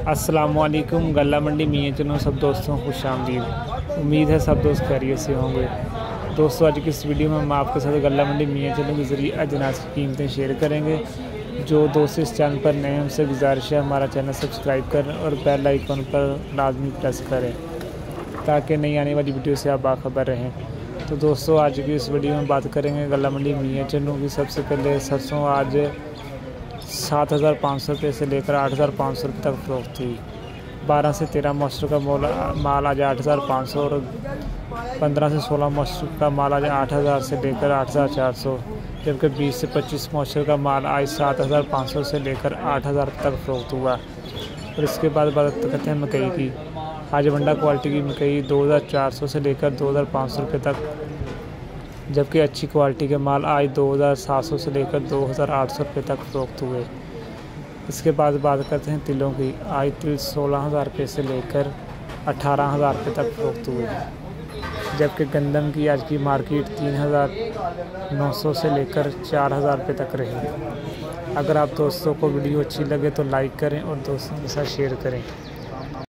अस्सलामुअलैकुम। गल्ला मंडी मियाँ चनो सब दोस्तों को खुशामदीद। उम्मीद है सब दोस्त खैरियत से होंगे। दोस्तों आज की इस वीडियो में हम आपके साथ गल्ला मंडी मियाँ चनो के ज़रिए अजनास की कीमतें शेयर करेंगे। जो दोस्त इस चैनल पर नए हैं उनसे गुजारिश है हमारा चैनल सब्सक्राइब करें और बेल आइकन पर लाजमी प्रेस करें ताकि नई आने वाली वीडियो से आप बाखबर रहें। तो दोस्तों आज की इस वीडियो में बात करेंगे गल्ला मंडी मियाँ चनो की। सबसे पहले सरसों आज 7,500 रुपये से लेकर 8,500 रुपये तक फ़रोख्त हुई। 12 से 13 मॉइस्चर का माल आज 8,500 और 15 से 16 मॉइस्चर का माल आज 8,000 से लेकर 8,400, जबकि 20 से 25 मॉइस्चर का माल आज 7,500 से लेकर 8,000 तक फ़रोख्त हुआ। और इसके बाद बात करते हैं मकई की। आज वंडा क्वालिटी की मकई 2,400 से लेकर 2,500 रुपये तक, जबकि अच्छी क्वालिटी के माल आज 2,700 से लेकर 2,800 रुपये तक फ़रोख्त हुए। इसके बाद बात करते हैं तिलों की। आज तिल 16,000 रुपये से लेकर 18,000 रुपये तक फ़रोख्त हुए, जबकि गंदम की आज की मार्केट 3,900 से लेकर 4,000 रुपये तक रही। अगर आप दोस्तों को वीडियो अच्छी लगे तो लाइक करें और दोस्तों के साथ शेयर करें।